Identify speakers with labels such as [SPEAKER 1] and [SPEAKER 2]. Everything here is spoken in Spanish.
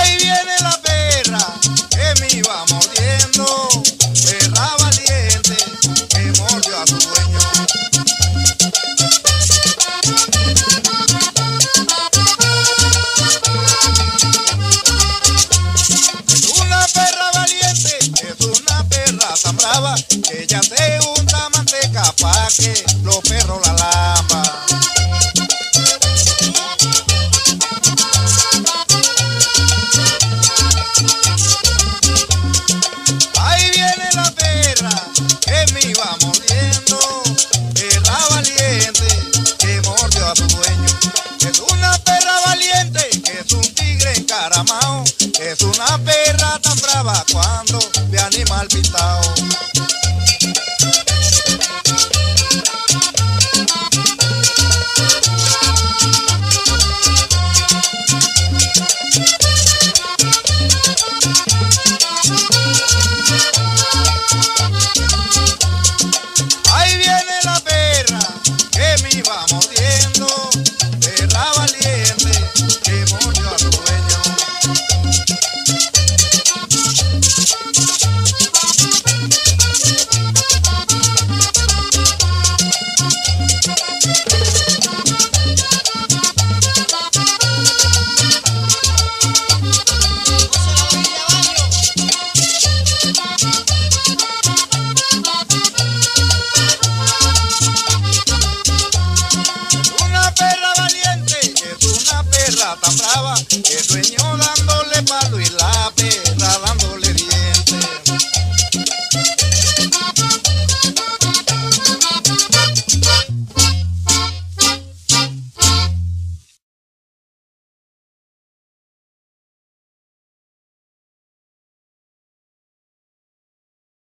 [SPEAKER 1] Ahí viene la perra que me iba mordiendo, perra valiente que mordió a su dueño. Es una perra valiente, es una perra tan brava, que ella se unta manteca pa' que los perros la lamban. Ahí viene la perra que me iba mordiendo, perra valiente que mordió a su dueño. Es una perra valiente que es un tigre encaramao, es una perra tan brava cuando ve animal pintado.